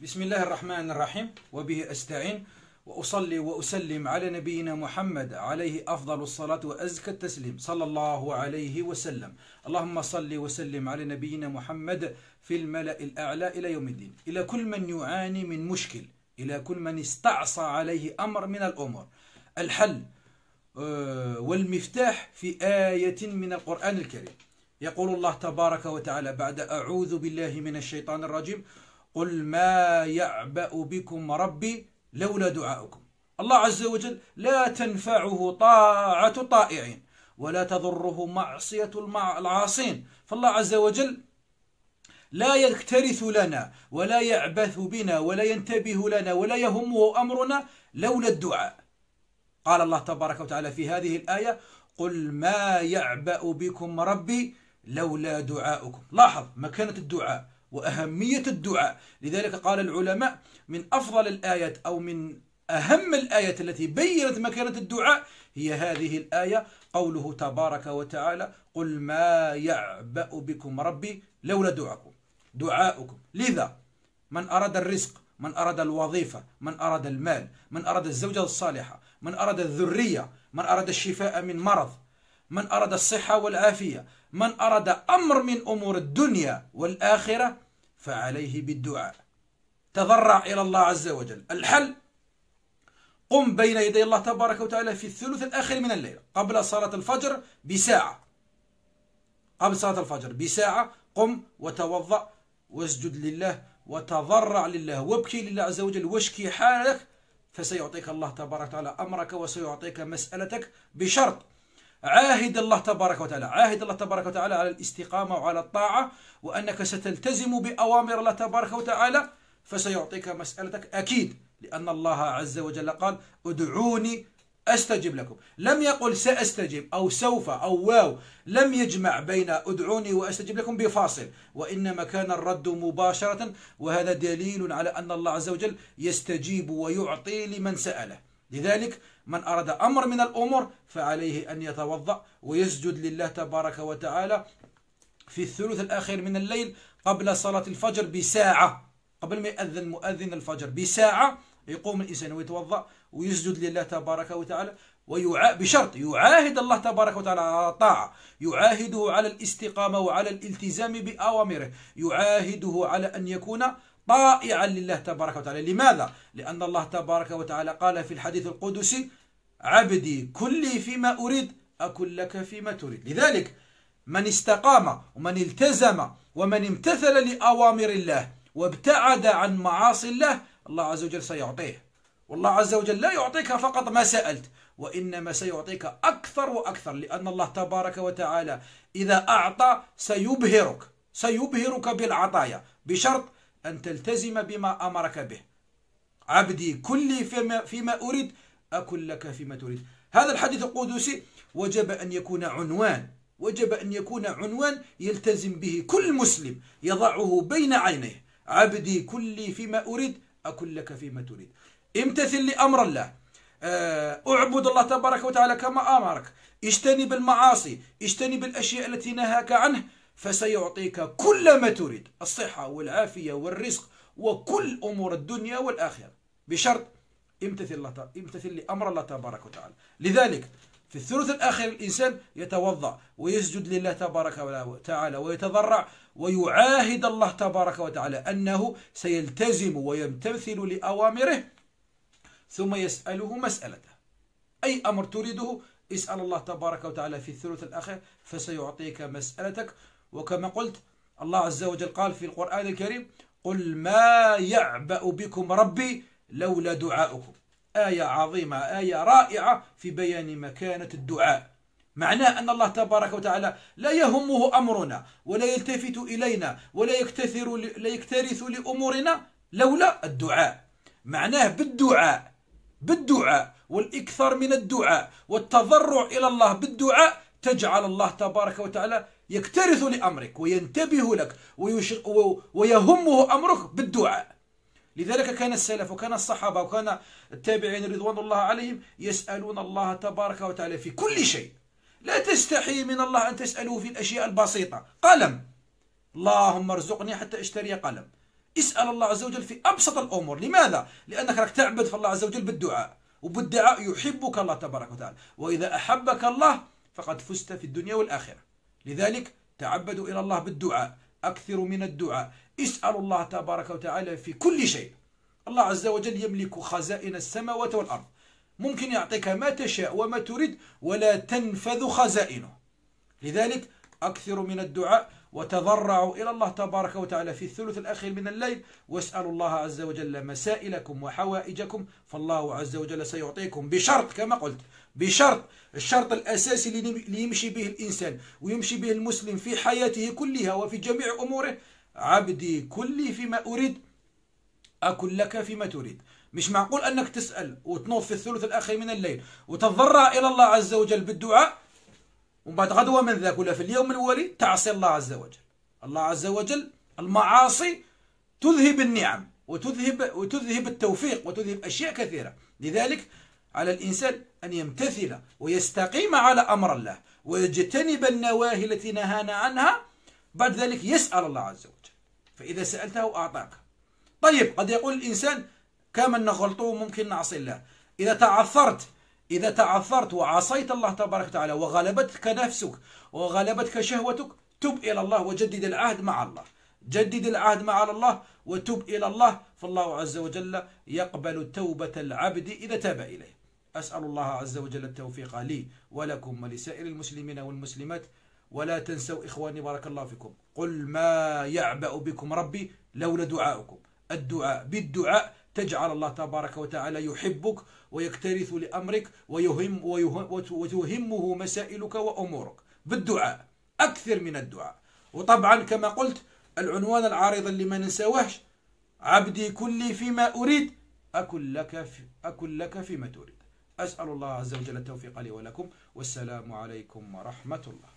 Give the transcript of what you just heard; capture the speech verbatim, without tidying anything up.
بسم الله الرحمن الرحيم وبه أستعين وأصلي وأسلم على نبينا محمد عليه أفضل الصلاة وأزكى التسليم صلى الله عليه وسلم. اللهم صل وسلم على نبينا محمد في الملأ الأعلى إلى يوم الدين. إلى كل من يعاني من مشكل، إلى كل من استعصى عليه أمر من الأمور، الحل والمفتاح في آية من القرآن الكريم. يقول الله تبارك وتعالى بعد أعوذ بالله من الشيطان الرجيم: قل ما يعبأ بكم ربي لولا دعاؤكم. الله عز وجل لا تنفعه طاعة طائعين ولا تضره معصية العاصين، فالله عز وجل لا يكترث لنا ولا يعبث بنا ولا ينتبه لنا ولا يهمه أمرنا لولا الدعاء. قال الله تبارك وتعالى في هذه الآية: قل ما يعبأ بكم ربي لولا دعاؤكم. لاحظ مكانة الدعاء وأهمية الدعاء. لذلك قال العلماء من أفضل الآيات أو من أهم الآيات التي بيّنت مكانة الدعاء هي هذه الآية، قوله تبارك وتعالى: قل ما يعبأ بكم ربي لولا دعاؤكم دعاؤكم. لذا من أراد الرزق، من أراد الوظيفة، من أراد المال، من أراد الزوجة الصالحة، من أراد الذرية، من أراد الشفاء من مرض، من أراد الصحة والعافية، من أراد أمر من أمور الدنيا والآخرة، فعليه بالدعاء. تضرع إلى الله عز وجل. الحل: قم بين يدي الله تبارك وتعالى في الثلث الآخر من الليل قبل صلاة الفجر بساعة. قبل صلاة الفجر بساعة قم وتوضأ واسجد لله وتضرع لله وابكي لله عز وجل واشكي حالك، فسيعطيك الله تبارك وتعالى أمرك وسيعطيك مسألتك، بشرط عاهد الله تبارك وتعالى عاهد الله تبارك وتعالى على الاستقامة وعلى الطاعة، وأنك ستلتزم بأوامر الله تبارك وتعالى، فسيعطيك مسألتك أكيد، لأن الله عز وجل قال: ادعوني أستجب لكم. لم يقل سأستجب أو سوف أو واو، لم يجمع بين ادعوني وأستجب لكم بفاصل، وإنما كان الرد مباشرة، وهذا دليل على أن الله عز وجل يستجيب ويعطي لمن سأله. لذلك من أراد أمر من الأمور فعليه أن يتوضأ ويسجد لله تبارك وتعالى في الثلث الأخير من الليل قبل صلاة الفجر بساعة، قبل ما يأذن مؤذن الفجر بساعة يقوم الإنسان ويتوضأ ويسجد لله تبارك وتعالى، ويعا... بشرط يعاهد الله تبارك وتعالى على الطاعة، يعاهده على الاستقامة وعلى الالتزام بأوامره، يعاهده على أن يكون طائعا لله تبارك وتعالى. لماذا؟ لأن الله تبارك وتعالى قال في الحديث القدسي: عبدي كلي فيما أريد أكن لك فيما تريد. لذلك من استقام ومن التزم ومن امتثل لأوامر الله وابتعد عن معاصي الله، الله عز وجل سيعطيه. والله عز وجل لا يعطيك فقط ما سألت، وإنما سيعطيك أكثر وأكثر، لأن الله تبارك وتعالى إذا أعطى سيبهرك سيبهرك بالعطايا، بشرط أن تلتزم بما أمرك به. عبدي كلي فيما, فيما أريد أكن لك فيما تريد. هذا الحديث القدسي وجب أن يكون عنوان وجب أن يكون عنوان يلتزم به كل مسلم، يضعه بين عينيه: عبدي كلي فيما أريد أكن لك فيما تريد. امتثل لأمر الله، اعبد الله تبارك وتعالى كما أمرك، اجتنب المعاصي، اجتنب الأشياء التي نهاك عنه، فسيعطيك كل ما تريد: الصحة والعافية والرزق وكل أمور الدنيا والآخرة، بشرط امتثل الله امتثل لأمر الله تبارك وتعالى. لذلك في الثلث الآخر الإنسان يتوضأ ويسجد لله تبارك وتعالى ويتضرع ويعاهد الله تبارك وتعالى أنه سيلتزم ويمتثل لأوامره، ثم يسأله مسألته. أي أمر تريده اسأل الله تبارك وتعالى في الثلث الآخر فسيعطيك مسألتك. وكما قلت الله عز وجل قال في القرآن الكريم: قل ما يعبأ بكم ربي لولا دعاؤكم. آية عظيمة، آية رائعة في بيان مكانة الدعاء. معناه أن الله تبارك وتعالى لا يهمه أمرنا ولا يلتفت إلينا ولا يكتثر لا يكترث لأمورنا لولا الدعاء. معناه بالدعاء بالدعاء والإكثار من الدعاء والتضرع إلى الله بالدعاء تجعل الله تبارك وتعالى يكترث لأمرك وينتبه لك ويهمه أمرك بالدعاء. لذلك كان السلف وكان الصحابة وكان التابعين رضوان الله عليهم يسألون الله تبارك وتعالى في كل شيء. لا تستحي من الله أن تسأله في الأشياء البسيطة. قلم، اللهم ارزقني حتى اشتري قلم. اسأل الله عز وجل في أبسط الأمور. لماذا؟ لأنك راك تعبد في الله عز وجل بالدعاء، وبالدعاء يحبك الله تبارك وتعالى، وإذا أحبك الله فقد فزت في الدنيا والآخرة. لذلك تعبدوا إلى الله بالدعاء، أكثروا من الدعاء، اسألوا الله تبارك وتعالى في كل شيء. الله عز وجل يملك خزائن السماوات والأرض، ممكن يعطيك ما تشاء وما تريد ولا تنفذ خزائنه. لذلك أكثروا من الدعاء وتضرعوا إلى الله تبارك وتعالى في الثلث الأخير من الليل، واسألوا الله عز وجل مسائلكم وحوائجكم، فالله عز وجل سيعطيكم، بشرط كما قلت، بشرط الشرط الأساسي اللي يمشي به الإنسان ويمشي به المسلم في حياته كلها وفي جميع أموره: عبدي كلي فيما أريد أكن لك فيما تريد. مش معقول أنك تسأل وتنوض في الثلث الأخير من الليل وتضرع إلى الله عز وجل بالدعاء، وبعد غدوة من ذاك ولا في اليوم الولي تعصي الله عز وجل. الله عز وجل المعاصي تذهب النعم وتذهب وتذهب التوفيق وتذهب أشياء كثيرة. لذلك على الإنسان أن يمتثل ويستقيم على أمر الله ويجتنب النواهي التي نهانا عنها، بعد ذلك يسأل الله عز وجل، فإذا سألته أعطاك. طيب قد يقول الإنسان كما نغلطه ممكن نعصي الله. إذا تعثرت إذا تعثرت وعصيت الله تبارك وتعالى وغلبتك نفسك وغلبتك شهوتك، تب إلى الله وجدد العهد مع الله، جدد العهد مع الله وتب إلى الله، فالله عز وجل يقبل توبة العبد إذا تاب إليه. أسأل الله عز وجل التوفيق لي ولكم ولسائر المسلمين والمسلمات. ولا تنسوا إخواني بارك الله فيكم، قل ما يعبأ بكم ربي لولا دعاؤكم. الدعاء بالدعاء تجعل الله تبارك وتعالى يحبك ويكترث لأمرك ويهم وتهمه مسائلك وأمورك بالدعاء، أكثر من الدعاء. وطبعا كما قلت العنوان العارض اللي ما ننساوهش: عبدي كلي فيما أريد أكن لك في أكن لك فيما تريد. أسأل الله عز وجل التوفيق لي ولكم، والسلام عليكم ورحمة الله.